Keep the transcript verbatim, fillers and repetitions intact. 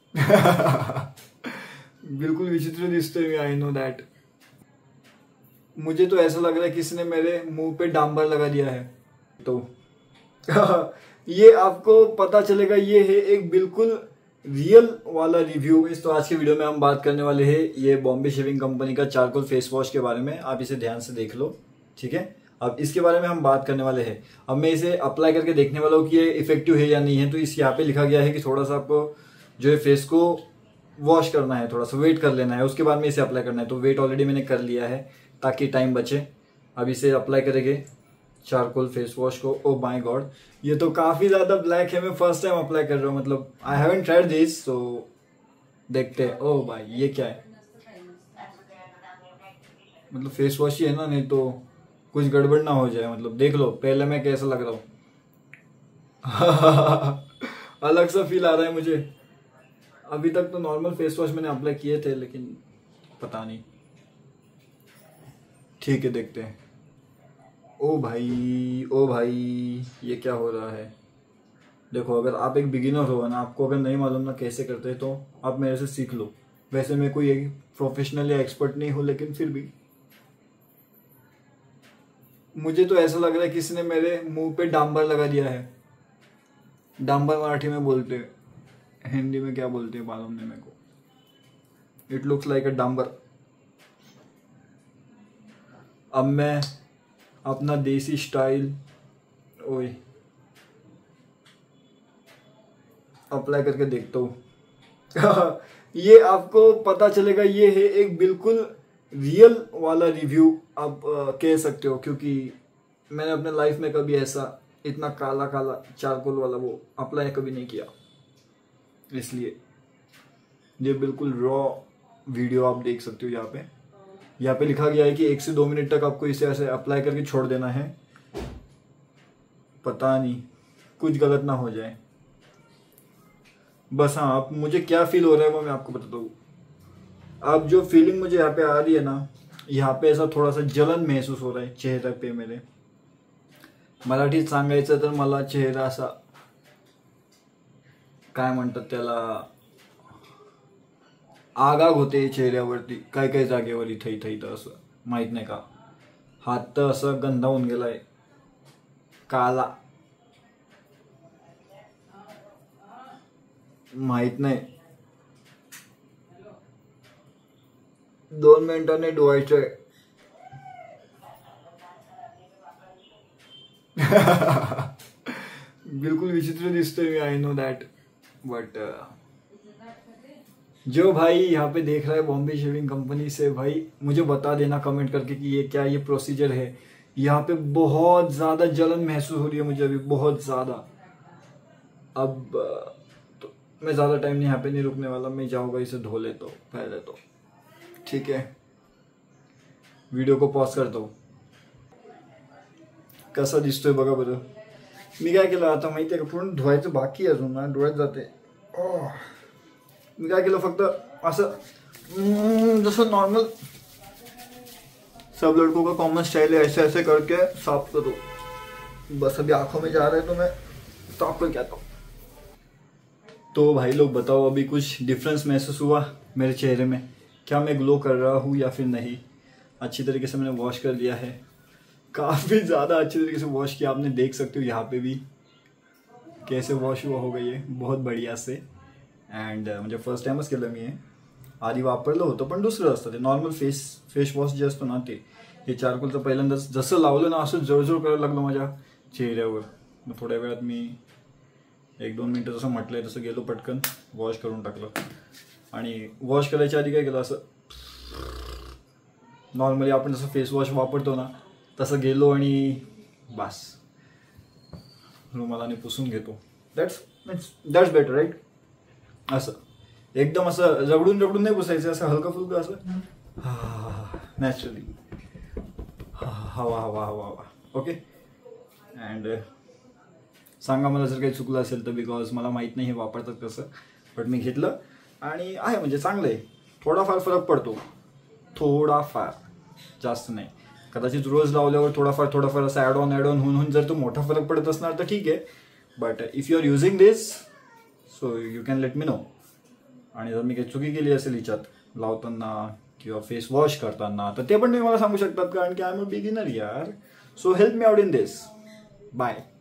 बिल्कुल विचित्र दिसतोय मी, आई नो दैट। मुझे तो ऐसा लग रहा है किसी ने मेरे मुंह पे डांबर लगा दिया है। तो ये आपको पता चलेगा, ये है एक बिल्कुल रियल वाला रिव्यू। इस तो आज की वीडियो में हम बात करने वाले हैं ये बॉम्बे शेविंग कंपनी का चारकोल फेस वॉश के बारे में। आप इसे ध्यान से देख लो, ठीक है। अब इसके बारे में हम बात करने वाले हैं। अब मैं इसे अप्लाई करके देखने वाला हूँ कि ये इफेक्टिव है या नहीं है। तो इस यहाँ पे लिखा गया है कि थोड़ा सा आपको जो है फेस को वॉश करना है, थोड़ा सा वेट कर लेना है, उसके बाद में इसे अप्लाई करना है। तो वेट ऑलरेडी मैंने कर लिया है ताकि टाइम बचे। अब इसे अप्लाई करेंगे चारकोल फेस वॉश को। ओ माय गॉड, ये तो काफी ज्यादा ब्लैक है। मैं फर्स्ट टाइम अप्लाई कर रहा हूँ, मतलब आई हैवंट ट्राइड दिस। तो देखते हैं। ओ भाई ये क्या है, मतलब फेस वॉश ही है ना, नहीं तो कुछ गड़बड़ ना हो जाए। मतलब देख लो पहले मैं कैसा लग रहा हूँ। अलग सा फील आ रहा है मुझे। अभी तक तो नॉर्मल फेस वॉश मैंने अप्लाई किए थे, लेकिन पता नहीं। ठीक है, देखते हैं। ओ भाई, ओ भाई, ये क्या हो रहा है। देखो, अगर आप एक बिगिनर हो ना, आपको अगर नहीं मालूम ना कैसे करते हैं, तो आप मेरे से सीख लो। वैसे मैं कोई एक प्रोफेशनल या एक्सपर्ट नहीं हूँ, लेकिन फिर भी मुझे तो ऐसा लग रहा है किसी ने मेरे मुंह पे डांबर लगा दिया है। डांबर मराठी में बोलते हैं, हिंदी में क्या बोलते हैं मालूम नहीं मेरे को। इट लुक्स लाइक अ डांबर। अब मैं अपना देसी स्टाइल ओए अप्लाई करके देखता हूँ। ये आपको पता चलेगा, ये है एक बिल्कुल रियल वाला रिव्यू आप आ, कह सकते हो। क्योंकि मैंने अपने लाइफ में कभी ऐसा इतना काला काला चारकोल वाला वो अप्लाई कभी नहीं किया, इसलिए ये बिल्कुल रॉ वीडियो आप देख सकते हो। यहाँ पे यहाँ पे लिखा गया है कि एक से दो मिनट तक आपको इसे ऐसे अप्लाई करके छोड़ देना है। पता नहीं कुछ गलत ना हो जाए बस। हाँ, आप मुझे क्या फील हो रहा है वो मैं आपको बताता हूँ। अब जो फीलिंग मुझे यहाँ पे आ रही है ना, यहाँ पे ऐसा थोड़ा सा जलन महसूस हो रहा है चेहरे पे मेरे। मराठीत सांगायचं तर मला चेहरा असा काय म्हणतात त्याला, आगाग होते चेहऱ्यावरती काय काय जागेवर, इथं इथं इथं असं माहित नाही का। हात तर असं गंधावून गेलाय काला, माहित नाही। दोन मिनिटांनी धुवायचंय। बिल्कुल विचित्र दिसतोय मी, आई नो दैट। बट जो भाई यहाँ पे देख रहा है बॉम्बे शेविंग कंपनी से, भाई मुझे बता देना कमेंट करके कि ये क्या ये प्रोसीजर है। यहाँ पे बहुत ज्यादा जलन महसूस हो रही है मुझे अभी, बहुत ज्यादा। अब तो मैं ज्यादा टाइम यहाँ पे नहीं रुकने वाला, मैं जाऊंगा इसे धो लेता हूँ पहले तो, ठीक है। वीडियो को पॉज करता हूँ। कसा दिसतोय बघा बरं। मी काय केलं आता माहिती आहे का, पूर्ण धुवायचं बाकी आहे अजून ना, डोळ्यात जाते। मी काय केलं फक्त असं जसं नॉर्मल सब लड़कों का कॉमन स्टाइल है, ऐसे ऐसे करके साफ करो बस। अभी आंखों में जा रहा है तो मैं साफ करके आता हूँ। तो भाई लोग बताओ, अभी कुछ डिफरेंस महसूस हुआ मेरे चेहरे में? क्या मैं ग्लो कर रहा हूँ या फिर नहीं? अच्छी तरीके से मैंने वॉश कर दिया है, काफ़ी ज़्यादा अच्छी तरीके से वॉश किया। आपने देख सकते हो यहाँ पे भी कैसे वॉश हुआ होगा ये, बहुत बढ़िया से। अँड म्हणजे फर्स्ट टाइमच केलं मी हे। आधी वापरलं होतं पण दुसरं असतं ते नॉर्मल फेस फेस वॉश जे असतो ना ते। हे चारकोलचं पहिल्यांदाच जसं लावलं ना, असं जळजळ करायला लागलं माझ्या चेहऱ्यावर। मग थोड्या वेळात मी एक दोन मिनटं जसं म्हटलंय तसं गेलो, पटकन वॉश करून टाकलं। आणि वॉश करायच्या आधी काय केलं, असं नॉर्मली आपण जसं फेस वॉश वापरतो ना तसं गेलो आणि बस रुमालाने पुसून घेतो। That's means that's better right. असं एकदम असं रगडून रगडून नाही पुसायचं, असं हलकं फुलकं असं नॅचरली हवा हवा हवा हवा ओके। अँड सांगा मला जर काही चुकलं असेल तर, बिकॉज मला माहीत नाही हे वापरतात कसं, बट मी घेतलं आणि आहे म्हणजे चांगलं आहे। थोडाफार फरक पडतो, थोडाफार, जास्त नाही। कदाचित रोज लावल्यावर थोडाफार थोडाफार असं ॲड ऑन ॲड ऑन होऊन होऊन जर तो मोठा फरक पडत असणार तर ठीक आहे। But if you are using this so you can let me know. आणि जर मी काही चुकी केली असेल हिच्यात लावताना किंवा फेस वॉश करताना तर ते पण तुम्ही मला सांगू शकतात, कारण की आय एम अ बिगिनर यार. So help me out in this. Bye.